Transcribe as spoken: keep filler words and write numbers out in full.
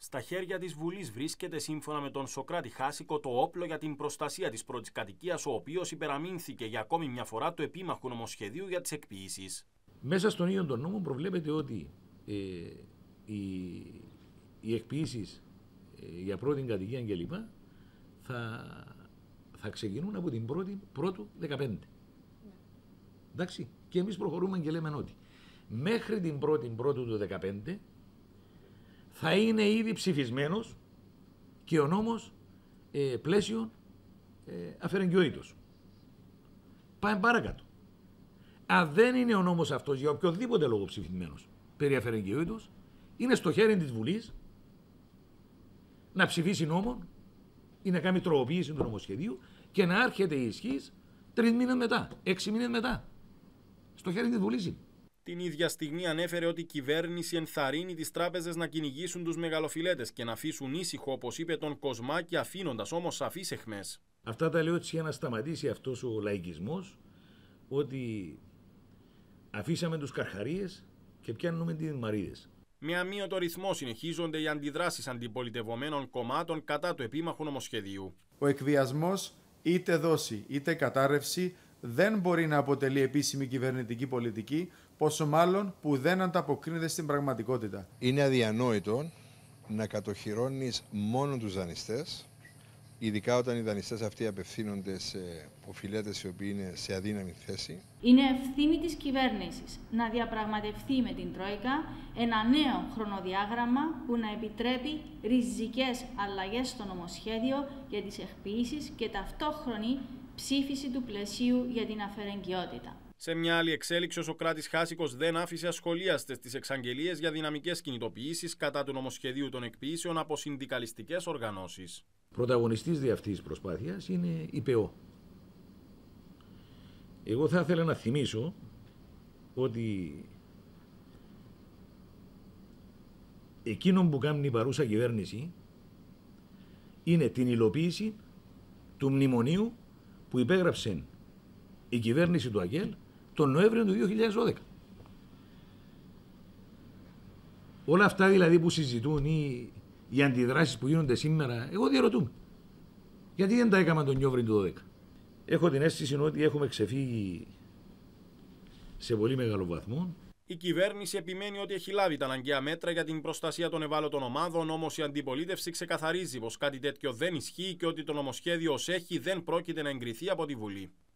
Στα χέρια της Βουλής βρίσκεται, σύμφωνα με τον Σωκράτη Χάσικο, το όπλο για την προστασία της πρώτης κατοικίας, ο οποίος υπεραμείνθηκε για ακόμη μια φορά του επίμαχου νομοσχεδίου για τις εκποίησεις. Μέσα στον ίδιο τον νόμο προβλέπεται ότι ε, οι, οι εκποίησεις ε, για πρώτη κατοικία κλπ. Θα, θα ξεκινούν από την πρώτη πρώτου δεκαπέντε. Ναι. Εντάξει. Και εμείς προχωρούμε και λέμε ότι μέχρι την πρώτη πρώτου του δεκαπέντε θα είναι ήδη ψηφισμένος και ο νόμος ε, πλαίσιο ε, αφαιρεγγιότητος. Πάμε παρακάτω. Αν δεν είναι ο νόμος αυτός για οποιοδήποτε λόγο ψηφισμένος περί αφαιρεγγιότητος, είναι στο χέρι της Βουλής να ψηφίσει νόμο ή να κάνει τροποποίηση του νομοσχεδίου και να έρχεται η ισχύς τρεις μήνες μετά, έξι μήνες μετά. Στο χέρι της Βουλής. Την ίδια στιγμή ανέφερε ότι η κυβέρνηση ενθαρρύνει τις τράπεζες να κυνηγήσουν τους μεγαλοφιλέτες και να αφήσουν ήσυχο, όπως είπε, τον Κοσμάκη, αφήνοντας όμως σαφείς αιχμές. Αυτά τα λέω έτσι για να σταματήσει αυτός ο λαϊκισμός, ότι αφήσαμε τους καρχαρίες και πιάνουμε τις μαρίδες. Με αμύωτο ρυθμό συνεχίζονται οι αντιδράσεις αντιπολιτευομένων κομμάτων κατά του επίμαχου νομοσχεδίου. Ο εκβιασμός, είτε δόση είτε κατάρρευση, δεν μπορεί να αποτελεί επίσημη κυβερνητική πολιτική, πόσο μάλλον που δεν ανταποκρίνεται στην πραγματικότητα. Είναι αδιανόητο να κατοχυρώνεις μόνο τους δανειστές, ειδικά όταν οι δανειστές αυτοί απευθύνονται σε οφειλέτες οι οποίοι είναι σε αδύναμη θέση. Είναι ευθύνη της κυβέρνησης να διαπραγματευτεί με την Τρόικα ένα νέο χρονοδιάγραμμα που να επιτρέπει ριζικές αλλαγές στο νομοσχέδιο για τις εκποίησεις και ταυτόχρονη ψήφιση του πλαισίου για την αφαιρεγγιότητα. Σε μια άλλη εξέλιξη, ο Σωκράτης Χάσικος δεν άφησε ασχολίαστες τις εξαγγελίες για δυναμικές κινητοποιήσεις κατά του νομοσχεδίου των εκποίησεων από συνδικαλιστικές οργανώσεις. Πρωταγωνιστής δι' αυτής της προσπάθειας είναι η ΠΕΟ. Εγώ θα ήθελα να θυμίσω ότι εκείνο που κάνει η παρούσα κυβέρνηση είναι την υλοποίηση του μνημονίου που υπέγραψε η κυβέρνηση του ΑΚΕΛ τον Νοέμβριο του δύο χιλιάδες δώδεκα. Όλα αυτά δηλαδή που συζητούν ή οι αντιδράσεις που γίνονται σήμερα, εγώ διαρωτούμαι. Γιατί δεν τα έκαναν τον Νιόβριν του δώδεκα. Έχω την αίσθηση ότι έχουμε ξεφύγει σε πολύ μεγάλο βαθμό. Η κυβέρνηση επιμένει ότι έχει λάβει τα αναγκαία μέτρα για την προστασία των ευάλωτων ομάδων, όμως η αντιπολίτευση ξεκαθαρίζει πως κάτι τέτοιο δεν ισχύει και ότι το νομοσχέδιο ως έχει δεν πρόκειται να εγκριθεί από τη Βουλή.